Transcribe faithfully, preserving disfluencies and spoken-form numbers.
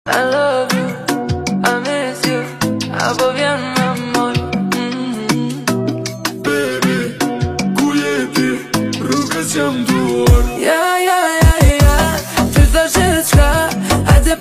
I love you, I miss you, apă vien amor. Baby, cuiete, rugă-ți-am doar.